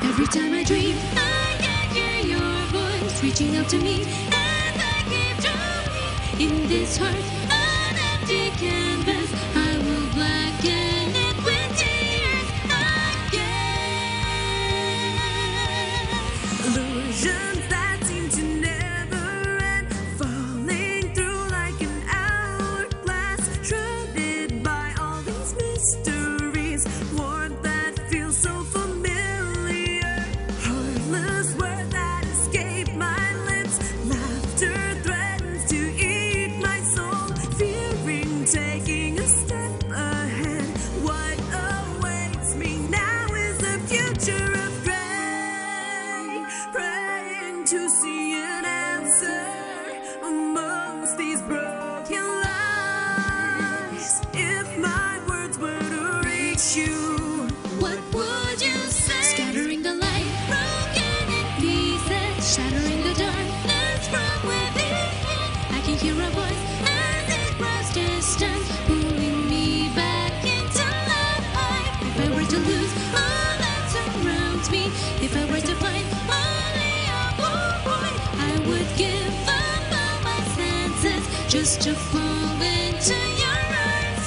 Every time I dream, I can hear your voice reaching out to me as I keep drawing in this heart, an empty canvas. I will blacken it with tears again. Illusions that seem to never end, falling through like an hourglass, shrouded by all these mysteries. Warmth that feels so familiar, heartless words that escape my lips. Laughter threatens to eat my soul, fearing taking a step ahead. What awaits me now is a future of gray, praying to see an answer amongst these broken lies. If my words were to reach you, What would you say? Scattering the light, broken in pieces, shattering the darkness from within. I can hear a voice as it grows distant, pulling me back into life. If I were to lose all that surrounds me, if I were to find only a void, I would give up all my senses just to fall into your arms.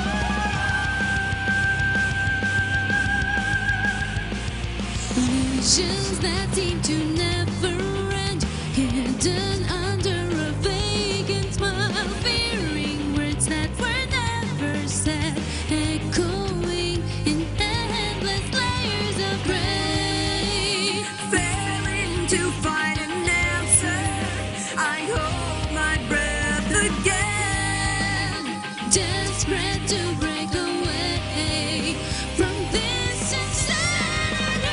Illusions that seem to never end, hidden under a vacant smile, fearing words that were never said, echoing in endless layers of gray. failing to find an answer, I hold my breath again. Desperate to break away from this insanity.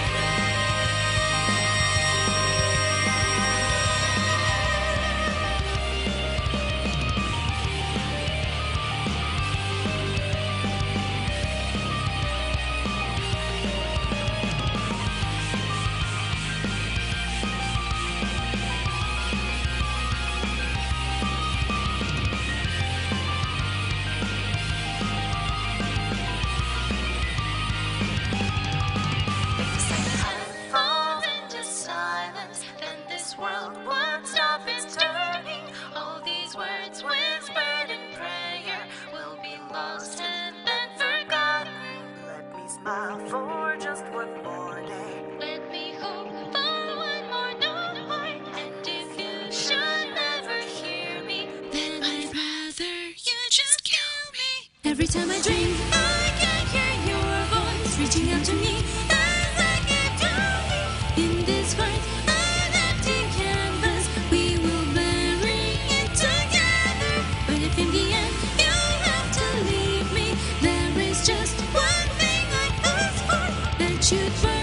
Fall into silence, then this world won't stop its turning. All these words whispered in prayer will be lost and then forgotten. Let me smile for just one more day. Let me hope for one more night. And if you should never hear me, then I'd rather you just kill me. Every time I dream, I can hear your voice reaching out to me as I keep drowning in this heart, an empty canvas. We will bury it together. But if in the end you have to leave me, there is just one thing I ask for, that you'd